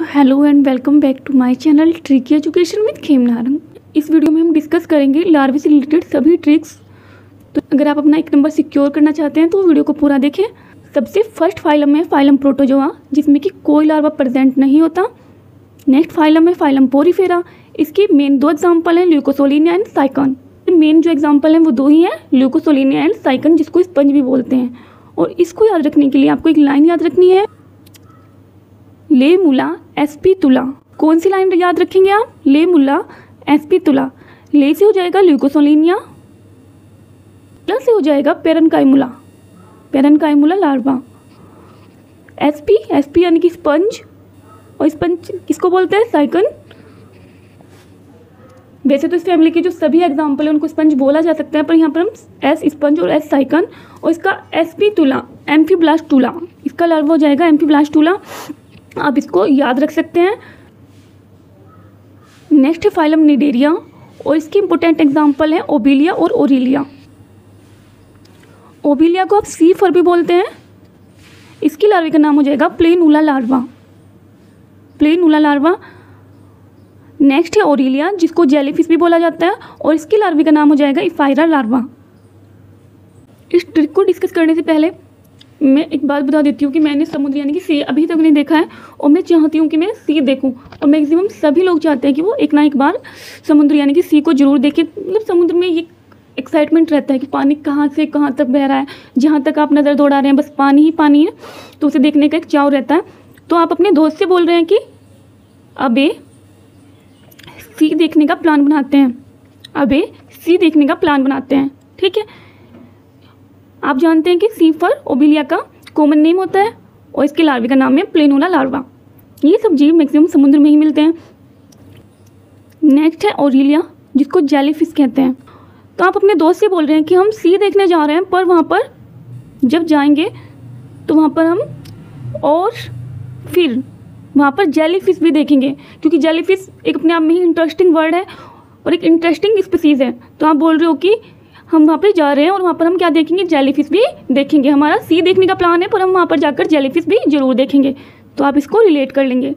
Hello and welcome back to my channel tricky education with Khemnarang. इस वीडियो में हम डिस्कस करेंगे लार्वा से रिलेटेड सभी ट्रिक्स। तो अगर आप अपना एक नंबर सिक्योर करना चाहते हैं तो वीडियो को पूरा देखें। सबसे फर्स्ट फाइलम है फाइलम प्रोटोजोआ, जिसमें कि कोई लार्वा प्रेजेंट नहीं होता। नेक्स्ट फाइलम है फाइलम पोरीफेरा। इसकी मेन दो एग्जाम्पल हैं, ल्यूकोसोलिनिया एंड साइकन। मेन जो एग्जाम्पल हैं वो दो ही हैं, ल्यूकोसोलिनिया एंड साइकन, जिसको स्पंज भी बोलते हैं। और इसको याद रखने के लिए आपको एक लाइन याद रखनी है, ले मुला एस्पितुला। कौन सी लाइन याद रखेंगे आप? ले मुला एस्पितुला। ले से हो जाएगा ल्यूकोसोलिनिया, मुला से हो जाएगा parenchymula, parenchymula larva. SP, SP यानी कि स्पंज, और स्पंज किसको बोलते हैं? साइकन। वैसे तो इस फैमिली के जो सभी एग्जाम्पल है उनको स्पंज बोला जा सकता है, पर यहाँ पर हम एस स्पंज और एस साइकन, और इसका एस्पितुला एम्फीब्लास्टुला, इसका लार्वा हो जाएगा एम्फीब्लास्टुला। आप इसको याद रख सकते हैं। नेक्स्ट है फाइलम निडेरिया, और इसकी इंपॉर्टेंट एग्जांपल है ओबिलिया और ओरिलिया। ओबिलिया को आप सी फर भी बोलते हैं। इसकी लार्वे का नाम हो जाएगा planula larva, planula larva. Next है ओरिलिया, जिसको जेलीफिश भी बोला जाता है, और इसकी लार्वे का नाम हो जाएगा इफायरा लार्वा। इस ट्रिक को डिस्कस करने से पहले मैं एक बात बता देती हूँ कि मैंने समुद्र यानी कि सी अभी तक नहीं देखा है, और मैं चाहती हूँ कि मैं सी देखूँ। और मैक्सिमम सभी लोग चाहते हैं कि वो एक ना एक बार समुद्र यानी कि सी को जरूर देखें। मतलब समुद्र में ये एक्साइटमेंट रहता है कि पानी कहाँ से कहाँ तक बह रहा है, जहाँ तक आप नज़र दौड़ा रहे हैं बस पानी ही पानी है, तो उसे देखने का एक चाव रहता है। तो आप अपने दोस्त से बोल रहे हैं कि अबे सी देखने का प्लान बनाते हैं, अबे सी देखने का प्लान बनाते हैं, ठीक है। आप जानते हैं कि सी फर ओबिलिया का कॉमन नेम होता है, और इसके लार्वे का नाम है प्लेनुला लार्वा। ये सब जीव मैक्सिमम समुद्र में ही मिलते हैं। नेक्स्ट है ओरिलिया, जिसको जेलीफिश कहते हैं। तो आप अपने दोस्त से बोल रहे हैं कि हम सी देखने जा रहे हैं, पर वहाँ पर जब जाएंगे तो वहाँ पर हम और फिर वहाँ पर जेलीफिश भी देखेंगे, क्योंकि जेलीफिश एक अपने आप में ही इंटरेस्टिंग वर्ड है और एक इंटरेस्टिंग स्पीसीज़ है। तो आप बोल रहे हो कि हम वहाँ पे जा रहे हैं और वहाँ पर हम क्या देखेंगे? जेलीफिश भी देखेंगे। हमारा सी देखने का प्लान है, पर हम वहाँ पर जाकर जेलीफिश भी जरूर देखेंगे। तो आप इसको रिलेट कर लेंगे।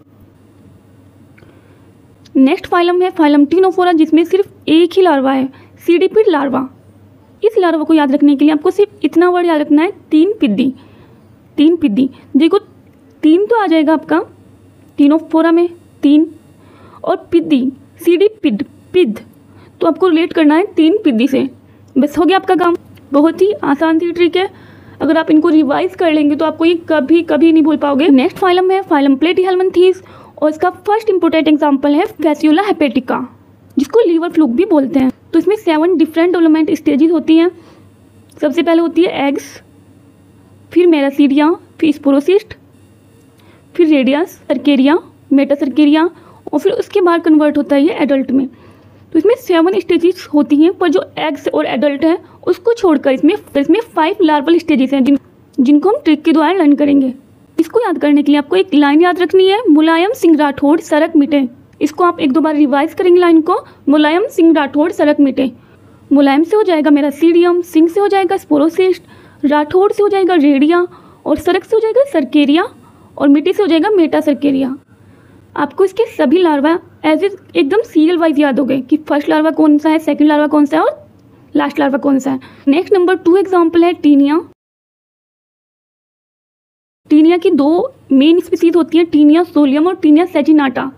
नेक्स्ट फाइलम है फाइलम टीनोफोरा, जिसमें सिर्फ एक ही लार्वा है, सीडिपिड लार्वा। इस लार्वा को याद रखने के लिए आपको सिर्फ इतना वर्ड याद रखना है, तीन पिद्दी। तीन पिद्दी, देखो तीन तो आ जाएगा आपका टीनोफोरा में, तीन, और पिद्दी सीडिपिड पिद, तो आपको रिलेट करना है तीन पिद्दी से। बस हो गया आपका काम। बहुत ही आसान सी ट्रिक है, अगर आप इनको रिवाइज कर लेंगे तो आपको ये कभी कभी नहीं भूल पाओगे। नेक्स्ट फाइलम है फाइलम प्लेटीहेल्मिन्थीज, और इसका फर्स्ट इंपॉर्टेंट एग्जांपल है फैसियोला हेपेटिका, जिसको लीवर फ्लूक भी बोलते हैं। तो इसमें 7 डिफरेंट डेवलपमेंट स्टेजेस होती हैं। सबसे पहले होती है एग्स, फिर मेरासीडिया, फिर स्पोरोसिस्ट, फिर रेडियस, सर्केरिया, मेटासर्केरिया, और फिर उसके बाद कन्वर्ट होता है ये एडल्ट में। तो इसमें 7 स्टेजेस होती हैं, पर जो एग्स और एडल्ट है उसको छोड़कर इसमें 5 लार्वल स्टेजेस हैं, जिनको हम ट्रिक के द्वारा लर्न करेंगे। इसको याद करने के लिए आपको एक लाइन याद रखनी है, मुलायम सिंह राठौड़ सरक मिटे। इसको आप एक दो बार रिवाइज करेंगे लाइन को, मुलायम सिंह राठौड़ सरक मिटे। मुलायम से हो जाएगा मेरासीडियम, सिंह से हो जाएगा स्पोरोसिस्ट, राठौड़ से हो जाएगा रेडिया, और सरक से हो जाएगा सर्केरिया, और मिटे से हो जाएगा मेटासर्केरिया। आपको इसके सभी लार्वा एज एकदम सीरियल वाइज याद हो गए कि फर्स्ट लार्वा कौन सा है, सेकंड लार्वा कौन सा है, और लास्ट लार्वा कौन सा है। नेक्स्ट नंबर 2 एग्जांपल है टीनिया। टीनिया की 2 मेन स्पीसीज होती हैं, टीनिया सोलियम और टीनिया सेजिनाटा।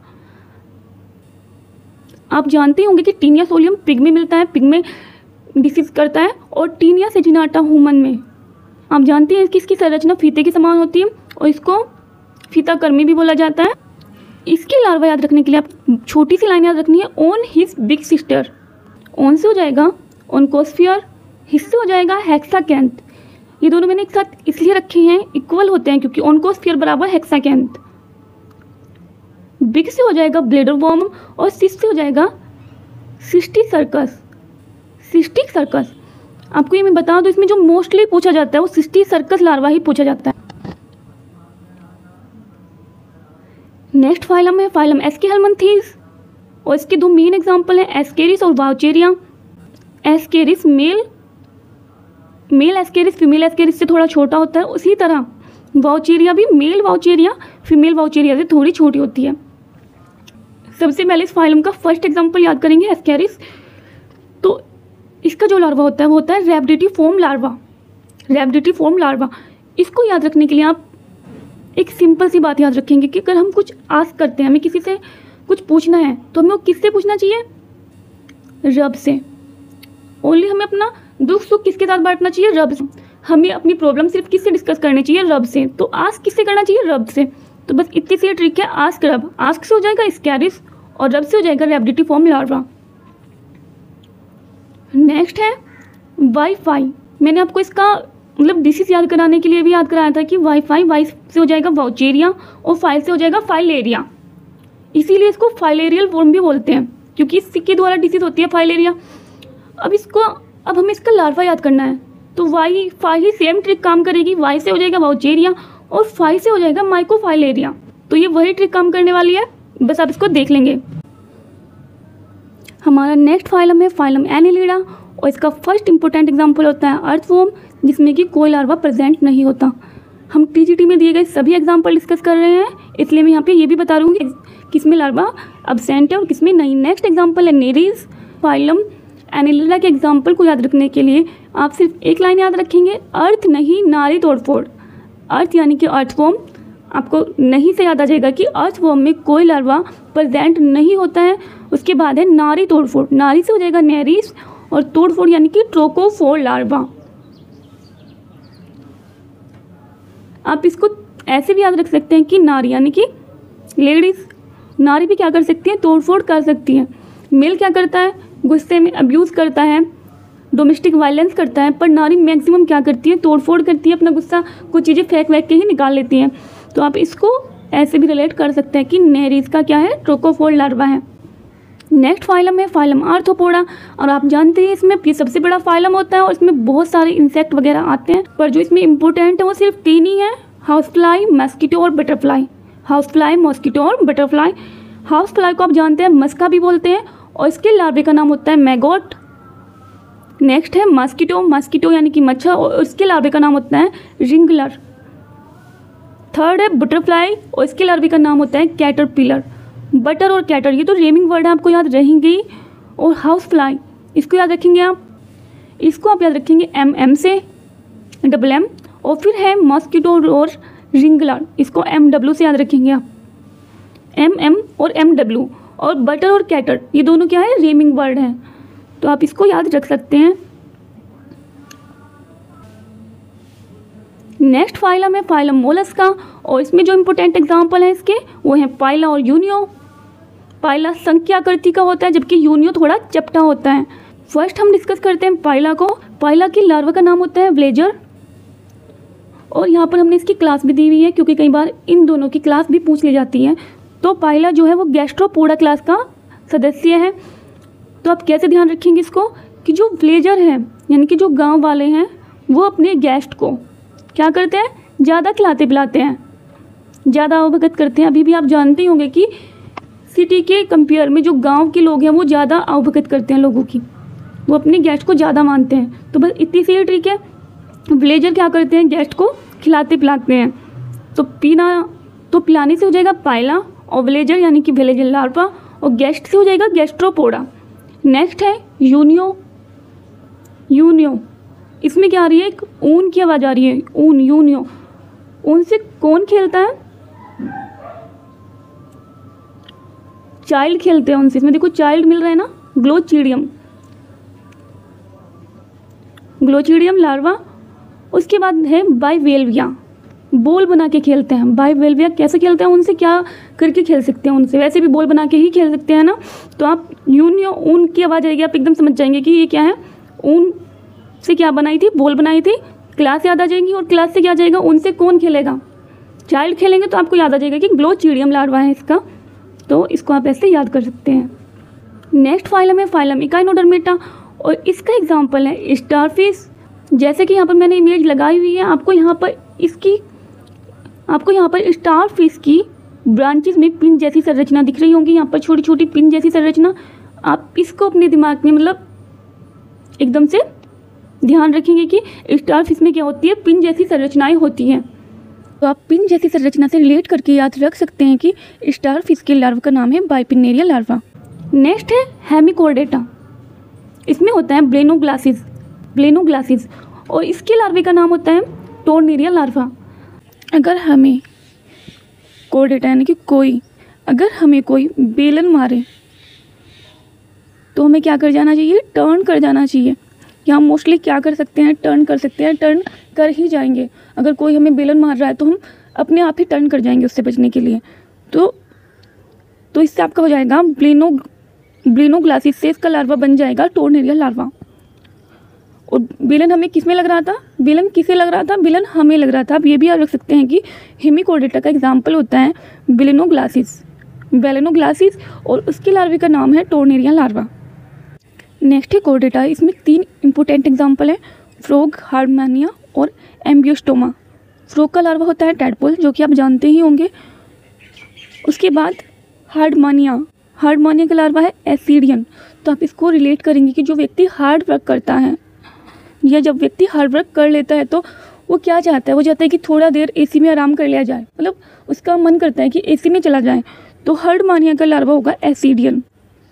आप जानते होंगे कि टीनिया सोलियम पिग में मिलता है, पिग में डिसीज करता है, और टीनिया सेजिनाटा ह्यूमन में। आप जानते हैं कि इसकी संरचना फीते के समान होती है, और इसको फीता कर्मी भी बोला जाता है। इसके लार्वा याद रखने के लिए आप छोटी सी लाइन याद रखनी है, on his big sister. On से हो जाएगा ऑनकोस्फियर, हिज से हो जाएगा हेक्साकैंथ। ये दोनों मैंने एक साथ इसलिए रखे हैं, इक्वल होते हैं, क्योंकि ऑनकोस्फियर बराबर हेक्साकैंथ। बिग से हो जाएगा ब्लेडर वॉर्म, और सिस से हो जाएगा सिस्टिक सर्कस, सिस्टिक सर्कस। आपको ये मैं बता दूं, इसमें जो मोस्टली पूछा जाता है वो सिस्टिक सर्कस लार्वा ही पूछा जाता है। नेक्स्ट फाइलम है फाइलम एस्केहेल्मिन्थीज, और इसके 2 मेन एग्जांपल हैं एस्केरिस और Wuchereria. Ascaris male Ascaris female Ascaris से थोड़ा छोटा होता है, उसी तरह वाउचेरिया भी मेल वाउचेरिया फीमेल वाउचेरिया से थोड़ी छोटी होती है। सबसे पहले इस फाइलम का फर्स्ट एग्जाम्पल याद करेंगे, एस्केरिस। तो इसका जो लार्वा होता है वो होता है रैबिडिटीफॉर्म लार्वा। रैबिडिटीफॉर्म लार्वा, इसको याद रखने के लिए आप एक सिंपल सी बात याद रखेंगे कि अगर हम कुछ आस्क करते हैं, हमें किसी से कुछ पूछना है, तो हमें वो किससे पूछना चाहिए? रब से। ओनली हमें अपना दुख सुख किसके साथ बांटना चाहिए? रब से। हमें अपनी प्रॉब्लम सिर्फ किससे डिस्कस करनी चाहिए? रब से। तो आस्क किससे करना चाहिए? रब से। तो बस इतनी सी ट्रिक है, आस्क रब। आस्क से हो जाएगा स्कैरिस और रब से हो जाएगा रैबिडिटीफॉर्म लार्वा। नेक्स्ट है वाईफाई। मैंने आपको इसका मतलब डिसीज याद कराने के लिए भी याद कराया था कि वाईफाई, वाई से हो जाएगा वाउचेरिया और फाइल से हो जाएगा फाइलेरिया। इसीलिए इसको फाइलेरियल वॉर्म भी बोलते हैं, क्योंकि इसके द्वारा डिसीज होती है फाइलेरिया। अब हमें इसका लार्वा याद करना है, तो वाई फाई ही सेम ट्रिक काम करेगी। वाई से हो जाएगा वाउचेरिया और फाई से हो जाएगा माइकोफाइलेरिया। तो ये वही ट्रिक काम करने वाली है, बस आप इसको देख लेंगे। हमारा नेक्स्ट फाइलम है फाइलम एनेलिडा और इसका फर्स्ट इंपॉर्टेंट एग्जांपल होता है अर्थवॉर्म, जिसमें कि कोई लार्वा प्रेजेंट नहीं होता। हम टीजीटी में दिए गए सभी एग्जांपल डिस्कस कर रहे हैं, इसलिए मैं यहाँ पे ये भी बता दूँगी किसमें लार्वा अब्सेंट है और किसमें नहीं। नेक्स्ट एग्जांपल है नेरीज। फाइलम एनेलिडा के एग्जाम्पल को याद रखने के लिए आप सिर्फ एक लाइन याद रखेंगे, अर्थ नहीं नारी तोड़फोड़। अर्थ यानी कि अर्थवॉर्म, आपको नहीं से याद आ जाएगा कि अर्थवॉर्म में कोई लार्वा प्रेजेंट नहीं होता है। उसके बाद है नारी तोड़फोड़, नारी से हो जाएगा नेरीज और तोड़फोड़ यानी कि ट्रोकोफोर लार्वा। आप इसको ऐसे भी याद रख सकते हैं कि नारी यानी कि लेडीज, नारी भी क्या कर सकती है? तोड़फोड़ कर सकती है। मेल क्या करता है? गुस्से में अब्यूज़ करता है, डोमेस्टिक वायलेंस करता है, पर नारी मैक्सिमम क्या करती है? तोड़फोड़ करती है, अपना गुस्सा कुछ चीज़ें फेंक वेंक के ही निकाल लेती हैं। तो आप इसको ऐसे भी रिलेट कर सकते हैं कि नेरीज का क्या है? ट्रोकोफोर लार्वा है। नेक्स्ट फाइलम है फाइलम आर्थ्रोपोडा, और आप जानते हैं इसमें ये सबसे बड़ा फाइलम होता है और इसमें बहुत सारे इंसेक्ट वगैरह आते हैं, पर जो इसमें इंपॉर्टेंट है वो सिर्फ 3 ही है, हाउस फ्लाई, मस्कीटो और बटरफ्लाई। हाउस फ्लाई, मॉस्किटो और बटरफ्लाई। हाउस फ्लाई को आप जानते हैं मस्का भी बोलते हैं और इसके लार्वे का नाम होता है मैगोट। नेक्स्ट है मस्कीटो, मस्कीटो यानी कि मच्छर और इसके लार्वे का नाम होता है रिंगलर। थर्ड है बटरफ्लाई और इसके लार्वे का नाम होता है कैटरपिलर। बटर और कैटर ये तो रेमिंग वर्ड है, आपको याद रहेंगे। और हाउस फ्लाई इसको याद रखेंगे आप, इसको आप याद रखेंगे MM से, डबल M। और फिर है मॉस्किटो और रिंगलर, इसको MW से याद रखेंगे आप, MM और MW। और बटर और कैटर ये दोनों क्या है? रेमिंग वर्ड हैं, तो आप इसको याद रख सकते हैं। नेक्स्ट फाइलम है फाइलम मोलस्का और इसमें जो इम्पोर्टेंट एग्जाम्पल है इसके वो हैं पाइला और यूनियो। पाइला संख्या आकृति का होता है जबकि यूनियो थोड़ा चपटा होता है। फर्स्ट हम डिस्कस करते हैं पाइला को। पाइला की लार्वा का नाम होता है व्लेजर और यहाँ पर हमने इसकी क्लास भी दी हुई है क्योंकि कई बार इन दोनों की क्लास भी पूछ ली जाती है। तो पाइला जो है वो गैस्ट्रोपोडा क्लास का सदस्य है। तो आप कैसे ध्यान रखेंगे इसको कि जो व्लेजर है यानी कि जो गांव वाले हैं वो अपने गेस्ट को क्या करते हैं? ज़्यादा खिलाते पिलाते हैं, ज़्यादा अवगत करते हैं। अभी भी आप जानते होंगे कि सिटी के कंपेयर में जो गांव के लोग हैं वो ज़्यादा अवगत करते हैं लोगों की, वो अपने गेस्ट को ज़्यादा मानते हैं। तो बस इतनी सी ट्रिक है। व्लेजर क्या करते हैं? गेस्ट को खिलाते पिलाते हैं। तो पिलाने से हो जाएगा पाइला और व्लेजर यानी कि व्लेजर लार्वा और गेस्ट से हो जाएगा गैस्ट्रोपोडा। नेक्स्ट है यूनियो। यूनियो इसमें क्या आ रही है? एक ऊन की आवाज़ आ रही है, ऊन, यूनियो। ऊन से कौन खेलता है? चाइल्ड खेलते हैं उनसे। इसमें देखो चाइल्ड मिल रहा है ना, ग्लोचिडियम, ग्लोचिडियम लार्वा। उसके बाद है बाइवेल्विया, बॉल बना के खेलते हैं। बाइवेल्विया कैसे खेलते हैं? उनसे क्या करके खेल सकते हैं? उनसे वैसे भी बॉल बना के ही खेल सकते हैं ना। तो आप यूनियो, ऊन की आवाज़ आएगी, आप एकदम समझ जाएंगे कि ये क्या है। ऊन से क्या बनाई थी? बॉल बनाई थी। क्लास याद आ जाएगी और क्लास से क्या आ जाएगा? उनसे कौन खेलेगा? चाइल्ड खेलेंगे। तो आपको याद आ जाएगा कि ग्लोचिडियम लार्वा है इसका, तो इसको आप ऐसे याद कर सकते हैं। नेक्स्ट फाइलम है फाइलम इकाइनोडर्मेटा और इसका एग्जाम्पल है स्टारफिश। जैसे कि यहाँ पर मैंने इमेज लगाई हुई है, आपको यहाँ पर स्टारफिश की ब्रांचेस में पिन जैसी संरचना दिख रही होंगी। यहाँ पर छोटी छोटी पिन जैसी संरचना, आप इसको अपने दिमाग में मतलब एकदम से ध्यान रखेंगे कि स्टारफिश में क्या होती है? पिन जैसी संरचनाएं होती हैं। तो आप पिन जैसी संरचना से रिलेट करके याद रख सकते हैं कि स्टार फिश के लार्वा का नाम है बाइपिनेरिया लार्वा। नेक्स्ट है हेमिकोर्डेटा। इसमें होता है ब्लेनोग्लासिस और इसके लार्वे का नाम होता है टोर्नेरिया लार्वा। अगर हमें कोर्डेटा यानी कि अगर हमें कोई बेलन मारे तो हमें क्या कर जाना चाहिए, टर्न कर जाना चाहिए। या हम मोस्टली क्या कर सकते हैं, टर्न कर सकते हैं, टर्न कर ही जाएंगे। अगर कोई हमें बेलन मार रहा है तो हम अपने आप ही टर्न कर जाएंगे उससे बचने के लिए। तो इससे आपका हो जाएगा ब्लेनोग्लासिस से इसका लार्वा बन जाएगा टोर्नेरिया लार्वा। और बेलन हमें किस में लग रहा था, बेलन किसे लग रहा था, बेलन हमें लग रहा था। आप ये भी याद रख सकते हैं कि हेमिकोर्डेटा का एग्जाम्पल होता है बेलेनोग्लासिस और उसके लार्वे का नाम है टोर्नेरिया लार्वा। नेक्स्ट है कोर्डेटा। इसमें 3 इंपॉर्टेंट एग्जाम्पल हैं, फ्रॉग, हार्डमानिया और एम्बियोस्टोमा। फ्रॉग का लार्वा होता है टैडपोल, जो कि आप जानते ही होंगे। उसके बाद हार्डमानिया का लार्वा है एसिडियन। तो आप इसको रिलेट करेंगे कि जो व्यक्ति हार्ड वर्क करता है या जब व्यक्ति हार्ड वर्क कर लेता है तो वो क्या चाहता है, वो चाहता है कि थोड़ा देर एसी में आराम कर लिया जाए, मतलब उसका मन करता है कि एसी में चला जाए। तो हार्डमानिया का लार्वा होगा एसिडियन।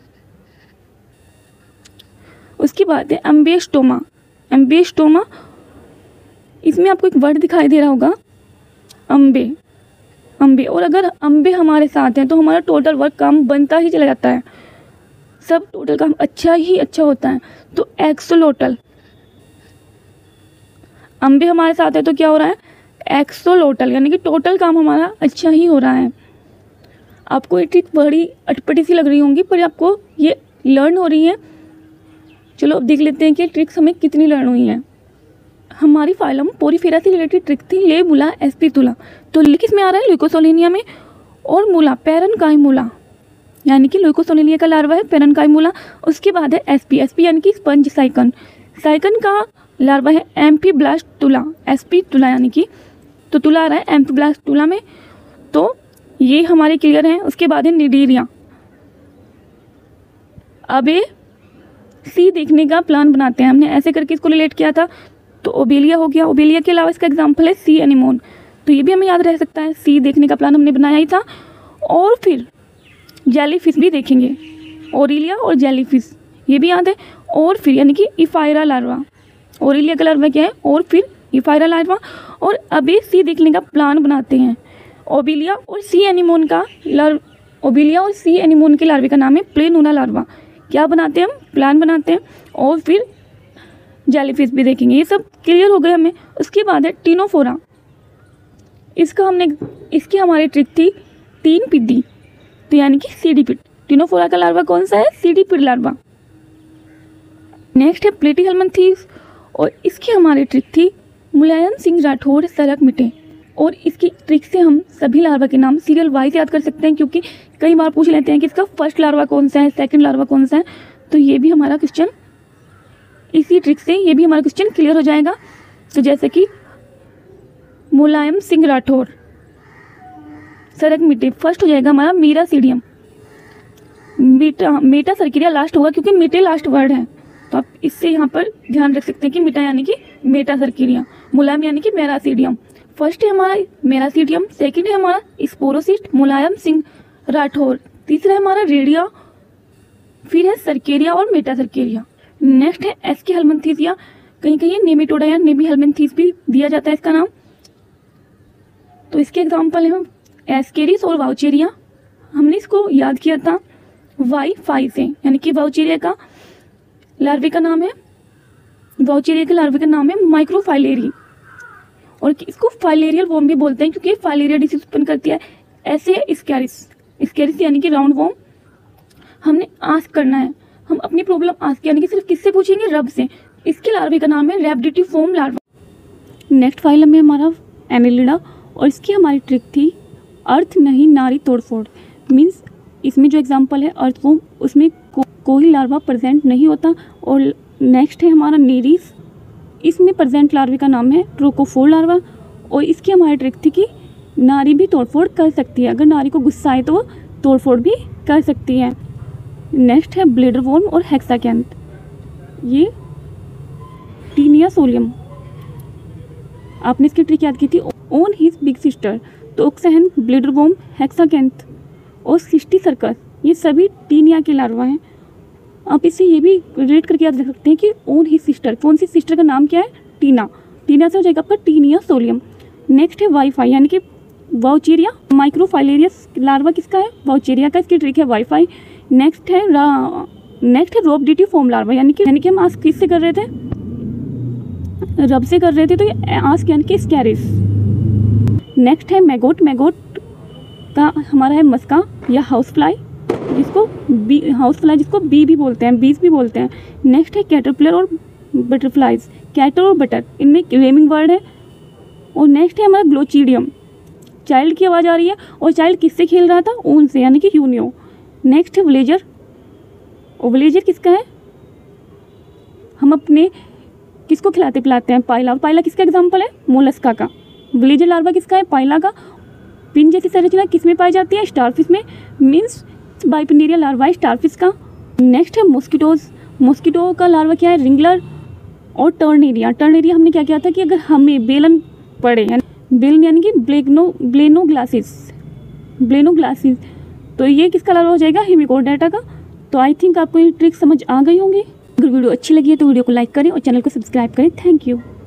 उसके बाद है एम्बियोस्टोमा। इसमें आपको एक वर्ड दिखाई दे रहा होगा, अम्बे। और अगर अम्बे हमारे साथ हैं तो हमारा टोटल वर्क काम बनता ही चला जाता है, सब टोटल काम अच्छा ही अच्छा होता है। तो एक्सोलोटल, अम्बे हमारे साथ है तो क्या हो रहा है, एक्सोलोटल, यानी कि टोटल काम हमारा अच्छा ही हो रहा है। आपको ये ट्रिक बड़ी अटपटी सी लग रही होंगी पर आपको ये लर्न हो रही है। चलो अब देख लेते हैं कि ट्रिक्स हमें कितनी लर्न हुई हैं। हमारी फाइलम पोरीफेरा से रिलेटेड ट्रिक थी लेबुला एस्पितुला। तो किस में आ रहा है, ल्यूकोसोलेनिया में। और मूला पेरनकाइमूला, यानी कि ल्यूकोसोलेनिया का लार्वा है पेरनकाइमूला। उसके बाद है एसपी यानी कि स्पंज साइकन का लार्वा है एम्फीब्लास्टुला, एस्पितुला यानी कि तो तुला आ रहा है एम्फीब्लास्टुला में। तो ये हमारे क्लियर हैं। उसके बाद है निडीरिया। अब ये सी देखने का प्लान बनाते हैं, हमने ऐसे करके इसको रिलेट किया था। तो ओबेलिया हो गया, ओबेलिया के अलावा इसका एग्जाम्पल है सी एनिमोन। तो ये भी हमें याद रह सकता है, सी देखने का प्लान हमने बनाया ही था। और फिर जेलीफिश भी देखेंगे, ओरिलिया और जेलीफिश ये भी याद है। और फिर यानी कि इफायरा लार्वा, ओरिलिया का लार्वा क्या है, और फिर इफायरा लार्वा। और अभी सी देखने का प्लान बनाते हैं। ओबेलिया और सी एनिमोन के लार्वे का नाम है प्लेनूना लार्वा। क्या बनाते हैं हम, प्लान बनाते हैं। और फिर जेलीफिश भी देखेंगे। ये सब क्लियर हो गए हमें। उसके बाद है टीनोफोरा। इसकी हमारी ट्रिक थी 3 पिद्दी, तो यानी कि सीडीपिड। टीनोफोरा का लार्वा कौन सा है, सीडीपिड लार्वा। नेक्स्ट है प्लेटीहेल्मिन्थेस और इसकी हमारी ट्रिक थी मुलायम सिंह राठौर सरक मिटे। और इसकी ट्रिक से हम सभी लार्वा के नाम सीरियल वाइज याद कर सकते हैं, क्योंकि कई बार पूछ लेते हैं कि इसका फर्स्ट लार्वा कौन सा है, सेकंड लार्वा कौन सा है। तो ये भी हमारा क्वेश्चन, इसी ट्रिक से ये भी हमारा क्वेश्चन क्लियर हो जाएगा। तो जैसे कि मुलायम सिंह राठौर सरक मिटे, फर्स्ट हो जाएगा हमारा मीरासीडियम। मेटा सर्किरिया लास्ट होगा क्योंकि मिटे लास्ट वर्ड है। तो आप इससे यहाँ पर ध्यान रख सकते हैं कि मिटा यानी कि मेटा सर्किरिया, मुलायम यानी कि मेरासीडियम। फर्स्ट है हमारा मेरासीडियम, सेकंड है हमारा स्पोरोसिस्ट मुलायम सिंह राठौर, तीसरा है हमारा रेडिया, फिर है सर्केरिया और मेटा सर्केरिया। नेक्स्ट है एस्के हेल्मिन्थेसिया, कहीं कहीं नेमेटोडा या नेमी हेल्मिन्थेस भी दिया जाता है इसका नाम। तो इसके एग्जाम्पल हैं एस्केरिस और वाउचेरिया। हमने इसको याद किया था Y5 से, यानी कि वाउचेरिया का लार्वे का नाम है, माइक्रोफाइलेरी। और इसको फाइलेरियल वॉर्म भी बोलते हैं क्योंकि फाइलेरिया डिसीज उत्पन्न करती है। ऐसे है स्कैरिस यानी कि राउंड वॉर्म। हमने आस्क करना है, हम अपनी प्रॉब्लम आस्क यानी कि सिर्फ किससे पूछेंगे, रब से। इसके लार्वे का नाम है रैबिडिटिफॉर्म लार्वा। नेक्स्ट फाइलम में हमारा एनेलिडा और इसकी हमारी ट्रिक थी अर्थ नहीं नारी तोड़फोड़। मीन्स इसमें जो एग्जाम्पल है अर्थ वॉर्म, उसमें कोई लार्वा प्रेजेंट नहीं होता। और नेक्स्ट है हमारा नीरिस, इसमें प्रेजेंट लार्वे का नाम है ट्रोकोफोर लार्वा। और इसकी हमारी ट्रिक थी कि नारी भी तोड़फोड़ कर सकती है, अगर नारी को गुस्सा आए तो वो तोड़फोड़ भी कर सकती है। नेक्स्ट है ब्लेडर वॉर्म और हेक्साकैंथ, ये टीनिया सोलियम। आपने इसकी ट्रिक याद की थी, ओन हिज बिग सिस्टर, तो ओक्साहन, ब्लेडरवॉर्म, हेक्साकेंथ और सिस्टी सर्कस, ये सभी टीनिया के लार्वा हैं। आप इसे ये भी रिलेट करके याद रख सकते हैं कि ओन हिज सिस्टर, कौन सी सिस्टर का नाम क्या है, टीना, टीना से हो जाएगा आपका टीनिया सोलियम। नेक्स्ट है वाईफाई यानी कि वाउचेरिया माइक्रोफाइलेरियस लार्वा किसका है, वाउचेरिया का, इसकी ट्रिक है वाईफाई। नेक्स्ट है रोबडिटी फॉर्म लार्वा यानी कि हम आस्क किससे कर रहे थे, रब से कर रहे थे, तो ये आस्क यानी कि स्कैरिस। नेक्स्ट है मैगोट, मैगोट का हमारा है मस्का या हाउस फ्लाई, जिसको बी भी बोलते हैं, बीज भी बोलते हैं। नेक्स्ट है कैटरपिलर और बटरफ्लाइज, कैटर और बटर, इनमें रेमिंग वर्ड है। और नेक्स्ट है हमारा ग्लोचीडियम, चाइल्ड की आवाज़ आ रही है, और चाइल्ड किससे खेल रहा था, ऊन से यानी कि यूनियो। नेक्स्ट है विलेजर, और विलेजर किसका है, हम अपने किसको खिलाते पिलाते हैं, पाइला, पाइला किसका एग्जाम्पल है, मोलस्का का। विलेजर लार्वा किसका है, पाइला का। पिन जैसी संरचना किस में पाई जाती है, स्टारफिश में, मीन्स बाइपिनेरिया लार्वा है स्टारफिश का। नेक्स्ट है मॉस्किटोज, मॉस्किटो का लार्वा क्या है, रिंगलर और टर्नेरिया। टर्नेरिया हमने क्या किया था कि अगर हमें बेलन पड़े, बेलन यानी कि ब्लेनोग्लासिस, तो ये किसका लार्वा हो जाएगा, हेमिकोडेटा का। तो आई थिंक आपको ये ट्रिक समझ आ गई होंगी। अगर वीडियो अच्छी लगी है तो वीडियो को लाइक करें और चैनल को सब्सक्राइब करें। Thank you.